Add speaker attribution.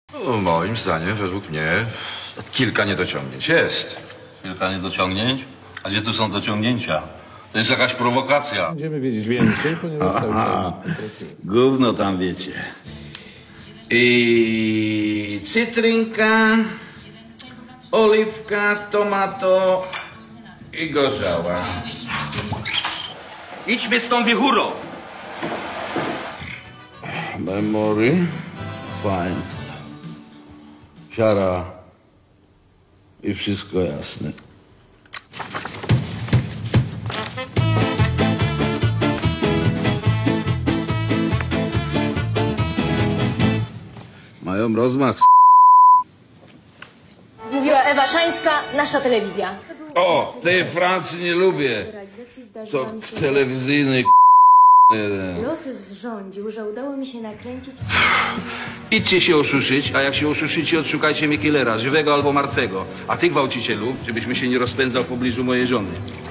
Speaker 1: No, moim zdaniem, według mnie, kilka niedociągnięć jest.
Speaker 2: Kilka niedociągnięć? A gdzie tu są dociągnięcia? To jest jakaś prowokacja.
Speaker 3: Będziemy wiedzieć więcej, ponieważ cały czas pracuje.
Speaker 2: Gówno tam wiecie. I cytrynka, oliwka, tomato i gorzała.
Speaker 4: Idźmy z tą wiechurą.
Speaker 2: Memory, find, siara i wszystko jasne. Mają rozmach.
Speaker 5: Mówiła Ewa Szańska, nasza telewizja.
Speaker 2: O, tej Francji nie lubię. To telewizyjny
Speaker 6: Los zrządził, że udało mi się nakręcić...
Speaker 4: Idźcie się oszuszyć, a jak się oszuszycie, odszukajcie mnie killera, żywego albo martwego. A ty, gwałcicielu, żebyś mi się nie rozpędzał w pobliżu mojej żony.